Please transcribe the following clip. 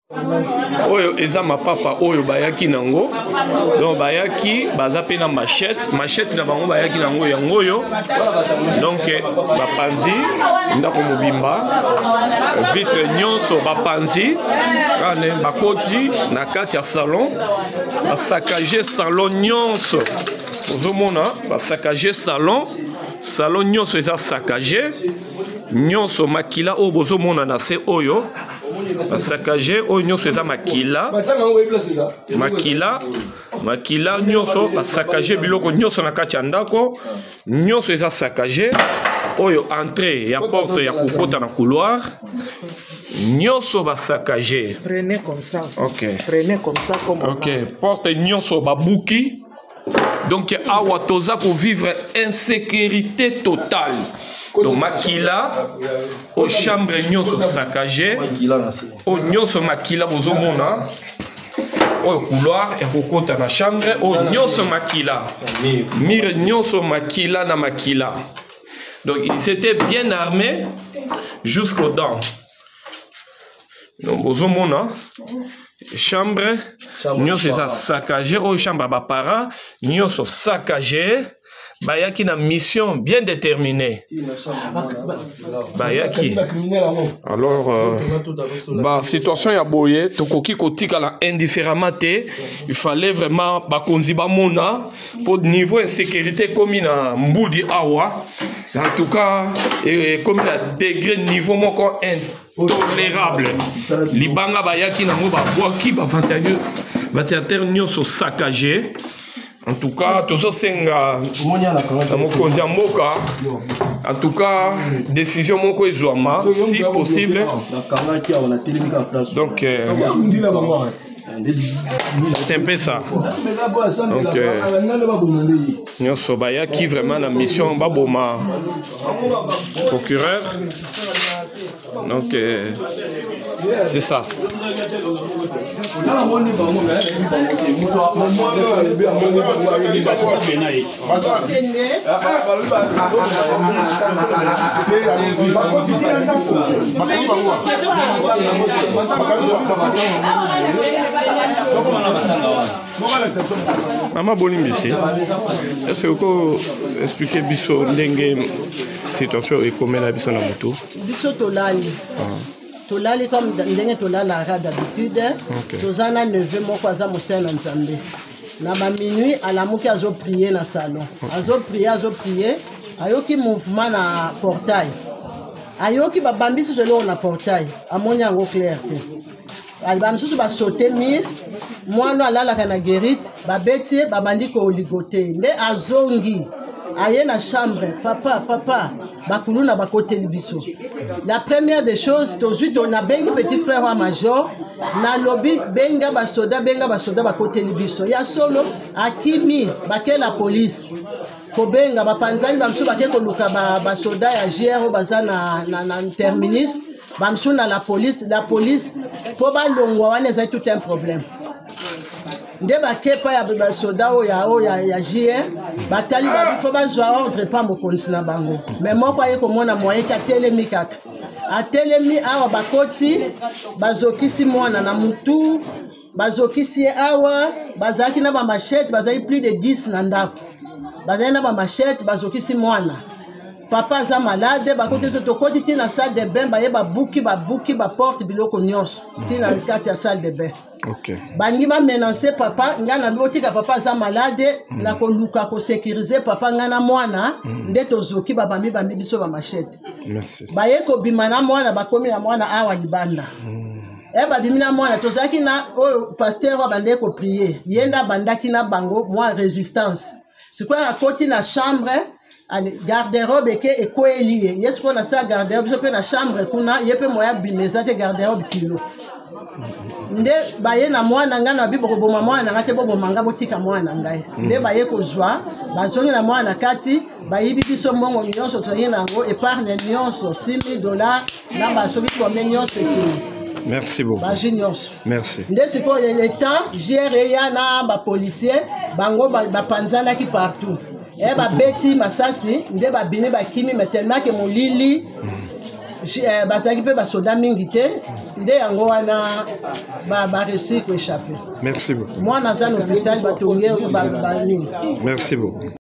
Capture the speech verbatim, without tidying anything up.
Oyo eza mapapa oyo bayaki nango donc bayaki baza pe na machette machette na bango bayaki nango yango yo donc bapanzi ndako mobimba vitre nyonso bapanzi ane bakoti na kati ya salon basakaje salon nyonso ozomona basakaje salon salon nyonso eza sakaje nyonso makila oyo bozomona na se oyo basakaje oyo nyonso eza makila makila makila nyonso basakaje biloko nyonso na kati ya ndako nyonso eza sakaje oyo entrée ya porte ya kokota na couloir nyonso basakaje. Prenez comme ça. Ok. Prenez comme ça comme ok porte nyonso babuki donc awa toza ko vivre insécurité totale. Donc makila au chambre nyonso saccagé au nyonso makila bozomona au couloir et kokota na chambre au nyonso makila mire nyonso makila na makila. Donc ils étaient bien armés jusqu'aux dents. Donc bozomona chambre nyonso eza saccagé au chambre ba para nyonso saccagé. Bayaki na mission bien déterminée. Bayaki. Alors, euh, bah, situation ya boye, tokoki kotika la indifféremment te, il fallait vraiment bakonzi ba mona pour niveau insécurité comme na mbudi awa. En tout cas, et, comme la degré niveau moko intolérable. Libanga bayaki na mo ba boaki ba vantageux, vantageux nyonso saccagé. En tout cas, toujours senga mokonzi ya mboka. En tout cas, décision moko ezwama si possible. Donc euh, c'est un peu ça. Donc nyonso bayaki vraiment la mission baboma procureur. Donc euh, c'est ça. Maman Bolimbisi, est-ce que vous pouvez expliquer biso ndenge situation et comment la biso na moto? Biso tolali. Tolali comme ndenge tolala d'habitude. Tozana neveu moko aza mosala nzambe. Na ba minuit alamuki azo prier na salon. Azo prier, azo prier. Ayoki mouvement na portail. Ayoki ba bambisi jelo na portail. Amoni yango clair te. Alba msusu ba sauter mir. Mwana alala kana guérite, ba beti ba bandiko oligote. Nde azongi. Aye na chambre, papa, papa, bakuluna bakote libiso. La première des choses, tozuit on a bengi petit frère wa major, na lobby benga ba soda, benga ba soda bakote libiso. Ya solo akimi bake la police. Ko benga ba panzani ba msu bake ko luka ba, ba soda ya gero baza na na, na terminus, ba msu na la police, la police po ba longwa wana za tout un problème. Nde bakepa ya ba soda o ya o ya ya J R batali ba fo ba zwa ordre pa mokonzi na bango mais moko aye ko mona moyen ka telemi kaka atelemi awa bakoti bazokisi mwana na mutu bazokisi awa bazaki na ba machette bazaki plus de dix na ndako bazaki na ba machette bazokisi mwana papa za malade bakoti to tokoti tina salle de bain ba ye ba buki ba buki ba porte biloko nyonso tina kati ya salle de bain. Ok. Bangi ba menacer papa ngana botika papa za malade mm. La ko luka ko sécuriser papa ngana mwana mm. Nde tozoki ba bami ba biso ba machette. Merci. Ba ye ko bimana mwana ba komi na mwana awa libanda. Mm. E ba bimina mwana tozaki na o pasteur wa bande ko prier. Yenda bandaki na bango moi résistance. C'est quoi akoti na chambre ale garde-robe ke ekoeli. Yes ko na sa garde-robe so pe na chambre kuna yepe moya bimeza te garde-robe kilo. Nde baye na mwana ngana biboko boma mwana ngate bobo manga botika mwana ngai nde baye kozwa bazongi na mwana kati bayibi biso mbongo nyonso tsoye nango épargne nyonso six mille dollars na basoki ko nyonso ekini. Merci beaucoup. Baji nyonso. Merci. Nde siko le temps géré ya na ba policier bango ba panzana ki partout e ba beti masasi nde ba bini ba kimi mais tellement que molili bazaki pe basoda mingi te nde yango wana baréussi koéchappe. Merci beaucoup. Moi naza na hôpital batonge banini. Merci beaucoup.